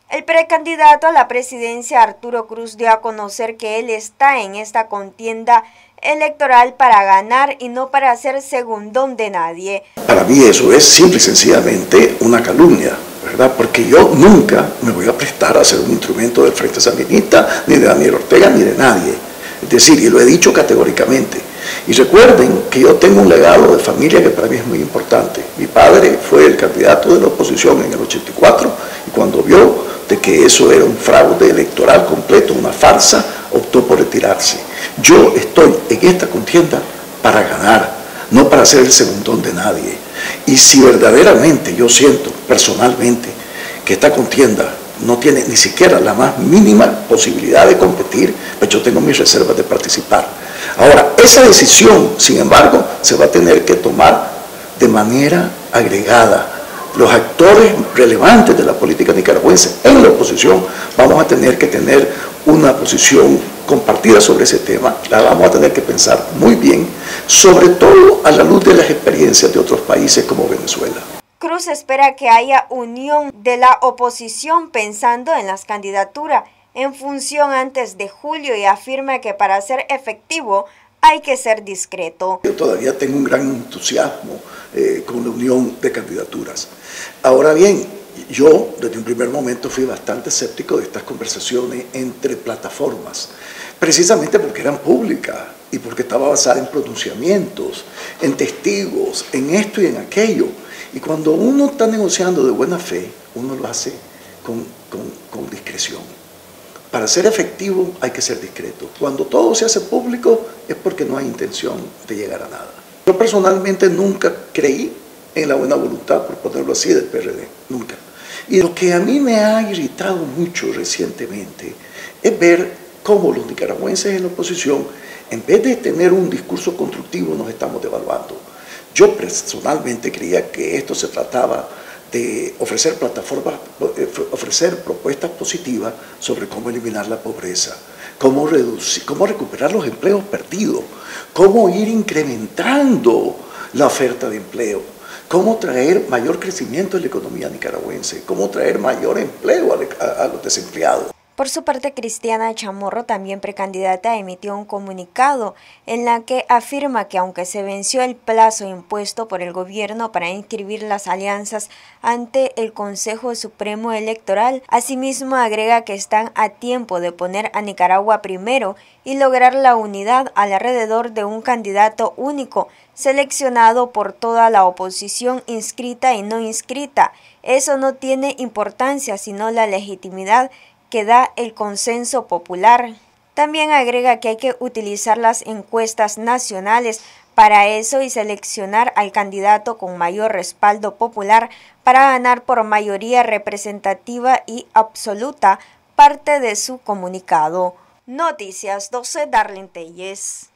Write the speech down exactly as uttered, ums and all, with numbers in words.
El precandidato a la presidencia Arturo Cruz dio a conocer que él está en esta contienda electoral para ganar y no para ser segundón de nadie. Para mí eso es simple y sencillamente una calumnia, ¿verdad? Porque yo nunca me voy a prestar a ser un instrumento del Frente Sandinista, ni de Daniel Ortega, ni de nadie. Es decir, y lo he dicho categóricamente. Y recuerden que yo tengo un legado de familia que para mí es muy importante. Mi padre fue el candidato de la oposición en el ochenta y cuatro y cuando vio de que eso era un fraude electoral completo, una farsa, optó por retirarse. Yo estoy en esta contienda para ganar, no para ser el segundón de nadie. Y si verdaderamente yo siento personalmente que esta contienda no tiene ni siquiera la más mínima posibilidad de competir, pues yo tengo mis reservas de participar. Ahora, esa decisión, sin embargo, se va a tener que tomar de manera agregada. Los actores relevantes de la política nicaragüense en la oposición vamos a tener que tener una posición compartida sobre ese tema, la vamos a tener que pensar muy bien, sobre todo a la luz de las experiencias de otros países como Venezuela. Cruz espera que haya unión de la oposición pensando en las candidaturas en función antes de julio y afirma que para ser efectivo hay que ser discreto. Yo todavía tengo un gran entusiasmo eh, con la unión de candidaturas. Ahora bien, yo desde un primer momento fui bastante escéptico de estas conversaciones entre plataformas, precisamente porque eran públicas y porque estaba basada en pronunciamientos, en testigos, en esto y en aquello. Y cuando uno está negociando de buena fe, uno lo hace con, con, con discreción. Para ser efectivo hay que ser discreto. Cuando todo se hace público es porque no hay intención de llegar a nada. Yo personalmente nunca creí en la buena voluntad, por ponerlo así, del P R D, nunca. Y lo que a mí me ha irritado mucho recientemente es ver cómo los nicaragüenses en la oposición, en vez de tener un discurso constructivo, nos estamos devaluando. Yo personalmente creía que esto se trataba de ofrecer plataformas, ofrecer propuestas positivas sobre cómo eliminar la pobreza, cómo reducir, cómo recuperar los empleos perdidos, cómo ir incrementando la oferta de empleo, cómo traer mayor crecimiento en la economía nicaragüense, cómo traer mayor empleo a, a, a los desempleados. Por su parte, Cristiana Chamorro, también precandidata, emitió un comunicado en la que afirma que aunque se venció el plazo impuesto por el gobierno para inscribir las alianzas ante el Consejo Supremo Electoral, asimismo agrega que están a tiempo de poner a Nicaragua primero y lograr la unidad alrededor de un candidato único, seleccionado por toda la oposición inscrita y no inscrita. Eso no tiene importancia, sino la legitimidad que da el consenso popular. También agrega que hay que utilizar las encuestas nacionales para eso y seleccionar al candidato con mayor respaldo popular para ganar por mayoría representativa y absoluta, parte de su comunicado. Noticias doce, Darlene Telles.